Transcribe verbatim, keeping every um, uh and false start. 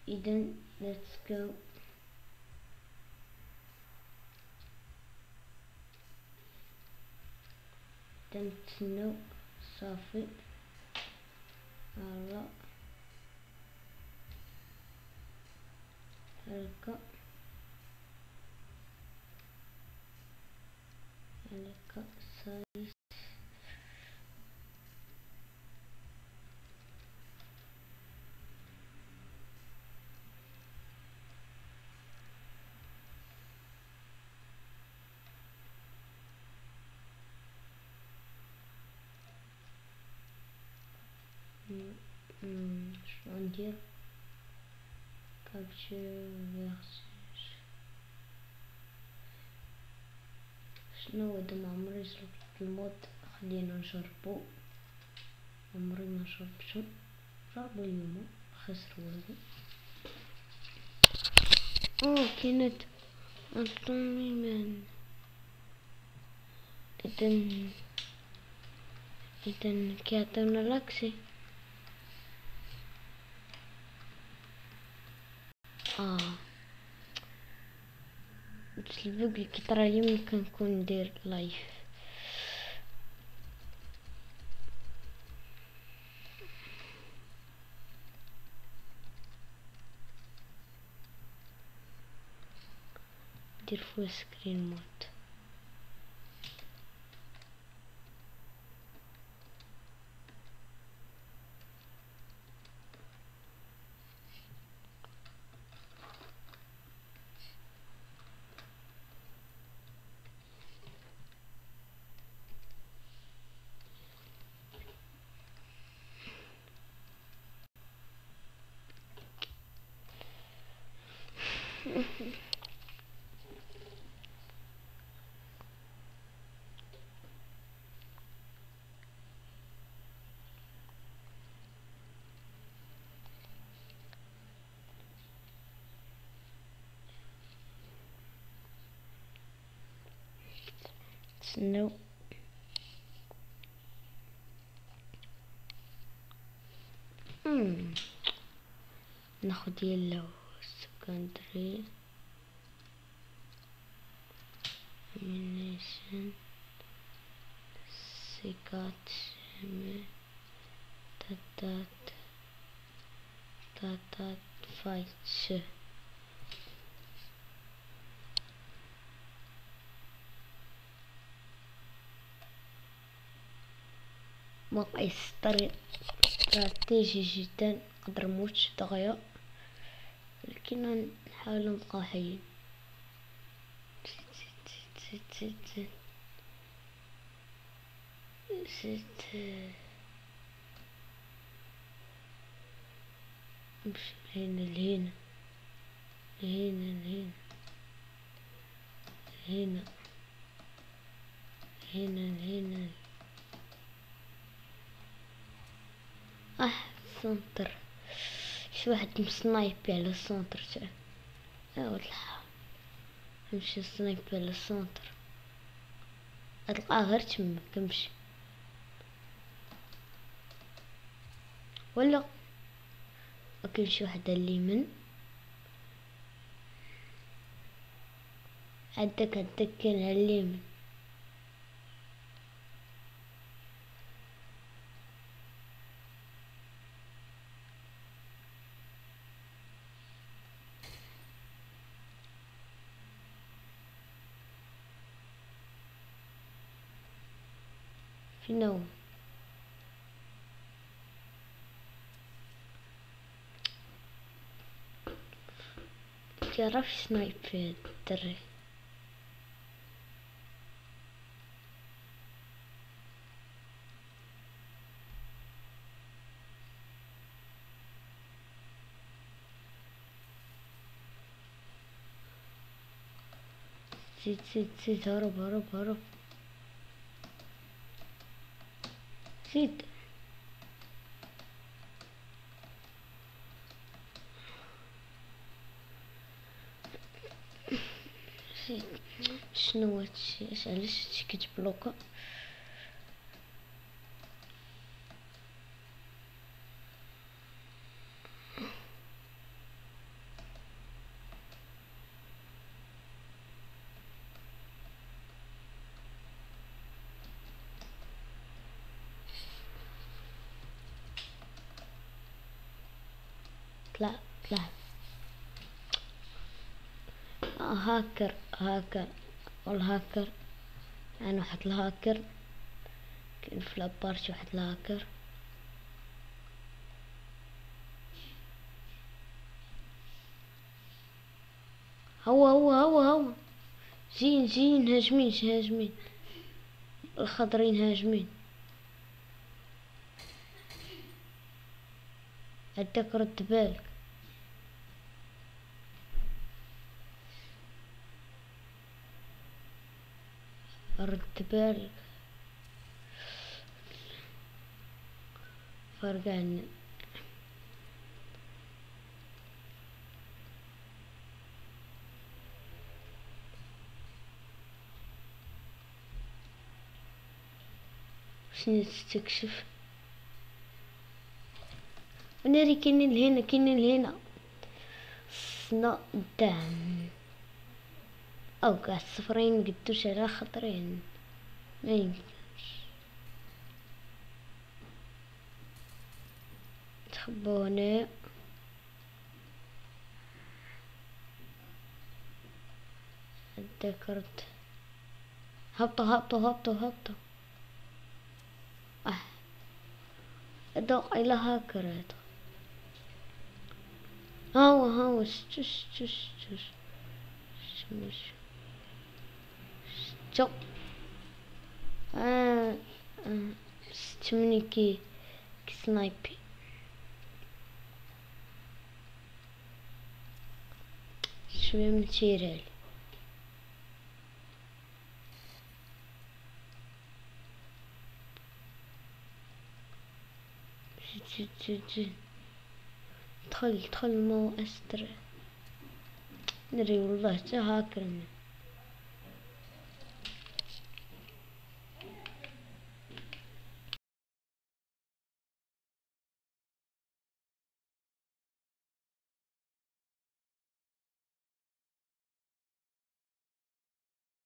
إذن let's go. تنتسناو صافي. فوالا هكا هكا صافي. شنو ندير؟ كابتشر فيرسيس. شنو هذا؟ معمري جربت المود، خلينا نجربو. عمري ما جربتو، جربو اليوم خسر والو. اه كانت انطوني من اذن اذن كيعطيونا لاكسي. اه بس الفوق اللي كيطرى لي ممكن نكون ندير لايف. ندير فول سكرين مود. تسناو ناخد يلو سكندري امينيشن سيكات شمي تاتات تاتات فايتش. موقع استراتيجي جدا، نقدر نموت دغيا لكن نحاول نبقى حيين. زيد زيد زيد زيد زيد نمشي من هنا لهنا لهنا لهنا لهنا هنا لهنا. اه سنتر، شي واحد مسنايبي على السونتر تاع اه والله. نمشي سنايبي على السونتر، تلقاه غير تما كنمشي. ولا وكاين شي وحده اللي من عندك عندك كاين اليمين. فينو تعرف سنايب في الدري. زيد زيد زيد هرب هرب هرب زيد. زيد شنو هادشي؟ علاش هادشي كتبلوكا؟ اطلع اطلع. آه هاكر هاكر والله هاكر. أنا واحد الهاكر كاين في لابارتي واحد الهاكر. هو هو هو هو جين جين هاجمين هاجمين الخضرين هاجمين. هداك رد بالك. رد بالك فرقان. شنو تستكشف؟ وناري كاينين لهنا كاينين لهنا صنا دام او قاع الصفرين مقدوش على خضرين ما يمكنش. تخبو هنا اتذكرت. هبطوا هبطوا هبطوا هبطوا. اه ادوق الى هاكر هذا. هاو هاو شتو شتو شتو شتو شتو اه اه ستمني كي كي سنايبي. شوية من تيرالي. جي جي جي دخل دخل مو استر نري والله تا هاكر.